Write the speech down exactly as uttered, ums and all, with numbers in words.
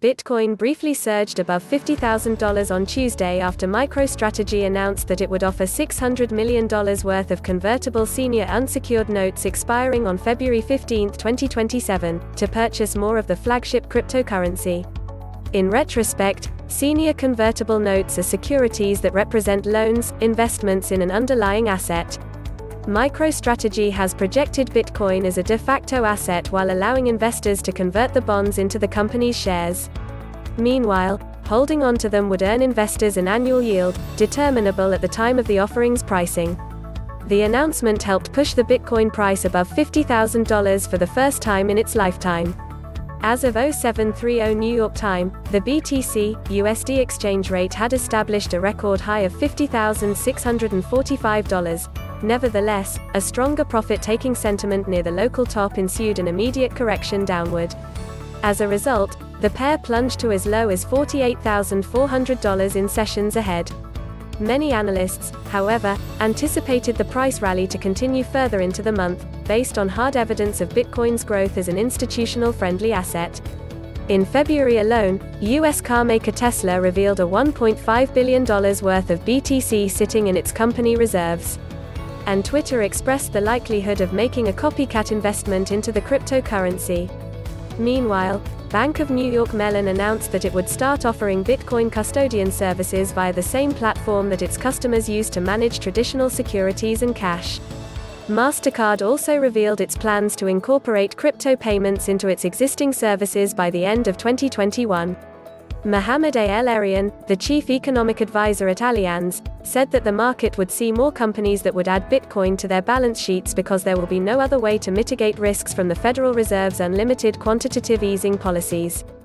Bitcoin briefly surged above fifty thousand dollars on Tuesday after MicroStrategy announced that it would offer six hundred million dollars worth of convertible senior unsecured notes expiring on February fifteenth, twenty twenty-seven, to purchase more of the flagship cryptocurrency. In retrospect, senior convertible notes are securities that represent loans, investments in an underlying asset. MicroStrategy has projected Bitcoin as a de facto asset while allowing investors to convert the bonds into the company's shares. Meanwhile, holding onto them would earn investors an annual yield, determinable at the time of the offering's pricing. The announcement helped push the Bitcoin price above fifty thousand dollars for the first time in its lifetime. As of oh seven thirty New York time, the B T C U S D exchange rate had established a record high of fifty thousand six hundred forty-five dollars. Nevertheless, a stronger profit-taking sentiment near the local top ensued an immediate correction downward. As a result, the pair plunged to as low as forty-eight thousand four hundred dollars in sessions ahead. Many analysts, however, anticipated the price rally to continue further into the month, based on hard evidence of Bitcoin's growth as an institutional-friendly asset. In February alone, U S carmaker Tesla revealed a one point five billion dollars worth of B T C sitting in its company reserves. And Twitter expressed the likelihood of making a copycat investment into the cryptocurrency. Meanwhile, Bank of New York Mellon announced that it would start offering Bitcoin custodian services via the same platform that its customers use to manage traditional securities and cash. MasterCard also revealed its plans to incorporate crypto payments into its existing services by the end of twenty twenty-one. Mohamed El-Erian, the chief economic advisor at Allianz, said that the market would see more companies that would add Bitcoin to their balance sheets because there will be no other way to mitigate risks from the Federal Reserve's unlimited quantitative easing policies.